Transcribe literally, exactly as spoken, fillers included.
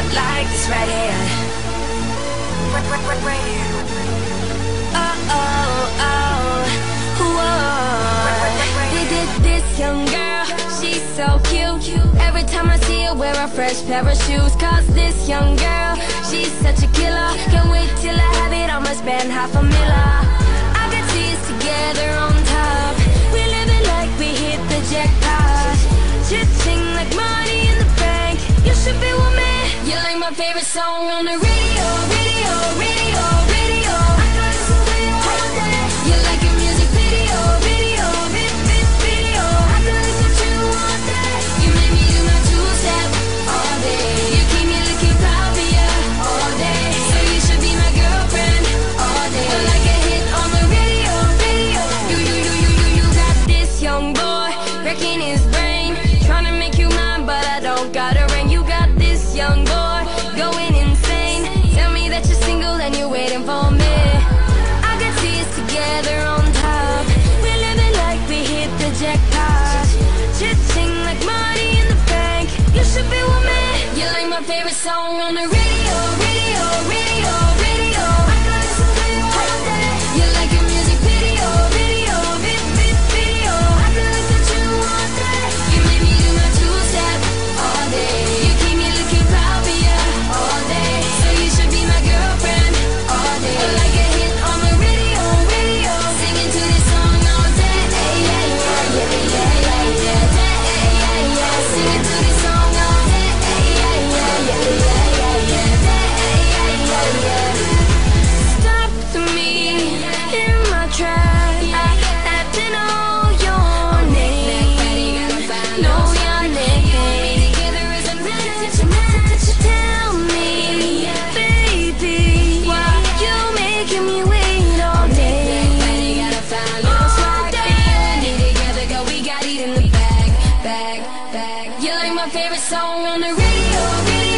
I like this right here. Oh, oh, oh, whoa. We did this, young girl, she's so cute. Every time I see her wear a fresh pair of shoes. Cause this young girl, she's such a killer. Can't wait till I have it, I'ma spend half a miller. I got tears together on top. We live it like we hit the jackpot. Cha-ching like money in the bank. You should be with me. You're like my favorite song on the radio, radio, radio, radio. I can listen to you all day. You're like a music video, video, vid, vid, video. I can listen to you all day. You make me do my two-step all day. You keep me looking proud for you all day. So you should be my girlfriend all day. You're like a hit on the radio, radio. You, you, you, you, you, you got this young boy wrecking his brain, trying to make you mine, but I don't got a ring. You got this young boy going insane. Tell me that you're single and you're waiting for me. I got tears together on top. We're living like we hit the jackpot. Cha-ching like money in the bank. You should be with me. You're like my favorite song on the radio, radio, radio, radio. I can listen to you all day. You're like a music video, video, vid, vid, video. I can listen to you all day. You make me do my two-step all day. You keep me looking proud for you all day. So you should be my girlfriend all day. You're like a hit on the radio, radio. Singing to this song all day. Yeah, yeah, yeah, yeah, yeah, yeah, yeah, yeah. Singing to this song all day. Yeah, yeah, yeah, yeah, yeah, yeah, yeah, yeah. Stopped me in my tracks. I have to know your name. Know your name. Tell me, baby, why you making me wait all day? All day. Together, girl, we got it in the bag, bag, bag. You're like my favorite song on the radio, radio.